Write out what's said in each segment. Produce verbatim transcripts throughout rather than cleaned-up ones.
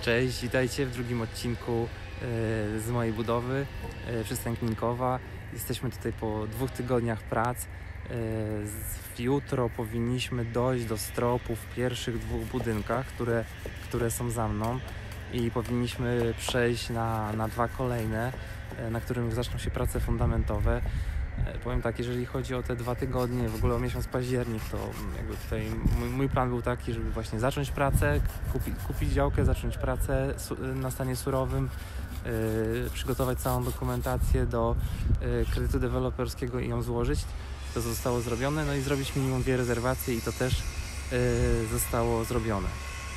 Cześć, witajcie w drugim odcinku e, z mojej budowy e, przystań Kminkowa. Jesteśmy tutaj po dwóch tygodniach prac. E, z, jutro powinniśmy dojść do stropu w pierwszych dwóch budynkach, które, które są za mną, i powinniśmy przejść na, na dwa kolejne, e, na których zaczną się prace fundamentowe. E, powiem tak, jeżeli chodzi o te dwa tygodnie, w ogóle o miesiąc październik, to jakby tutaj mój, mój plan był taki, żeby właśnie zacząć pracę, kupi, kupić działkę, zacząć pracę su, na stanie surowym, e, przygotować całą dokumentację do e, kredytu deweloperskiego i ją złożyć. To zostało zrobione, no i zrobić minimum dwie rezerwacje, i to też e, zostało zrobione.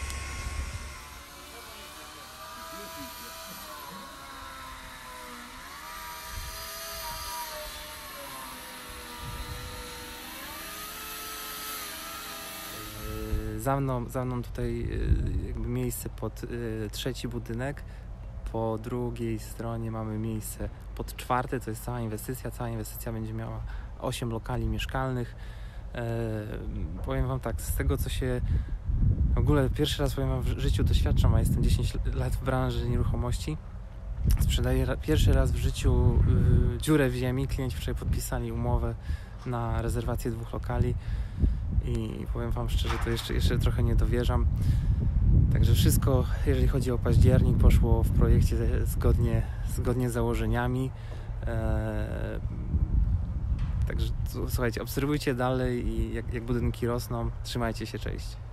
Za mną, za mną tutaj jakby miejsce pod y, trzeci budynek, po drugiej stronie mamy miejsce pod czwarty, to jest cała inwestycja. Cała inwestycja będzie miała osiem lokali mieszkalnych. E, powiem Wam tak, z tego co się w ogóle pierwszy raz powiem wam, w życiu doświadczam, a jestem dziesięć lat w branży nieruchomości. Sprzedaję ra, pierwszy raz w życiu y, dziurę w ziemi. Klienci wczoraj podpisali umowę na rezerwację dwóch lokali. I powiem Wam szczerze, to jeszcze, jeszcze trochę nie dowierzam. Także wszystko, jeżeli chodzi o październik, poszło w projekcie zgodnie, zgodnie z założeniami. Eee, także słuchajcie, obserwujcie dalej i jak, jak budynki rosną, trzymajcie się, cześć.